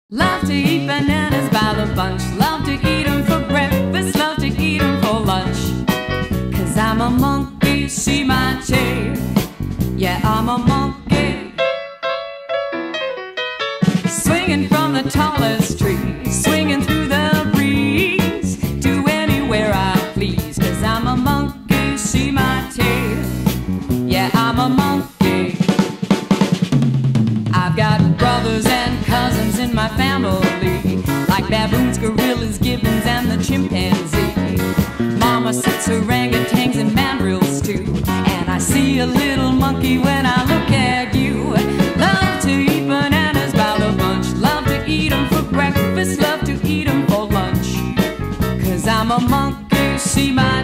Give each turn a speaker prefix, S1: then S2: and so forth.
S1: Love to eat bananas by the bunch. Love to eat 'em for breakfast. Love to eat 'em for lunch. 'Cause I'm a monkey, see my tail. Yeah, I'm a monkey. Swinging from the tallest tree, swinging through the breeze to anywhere I please. 'Cause I'm a monkey, see my tail. Yeah, I'm a monkey. I've got brothers and cousins in my family, like baboons, gorillas, gibbons, and the chimpanzee. Mama sits orangutans and mandrills too, and I see a little monkey when I look at you. Love to eat bananas by the bunch. Love to eat 'em for breakfast. Love to eat 'em for lunch. 'Cause I'm a monkey, see my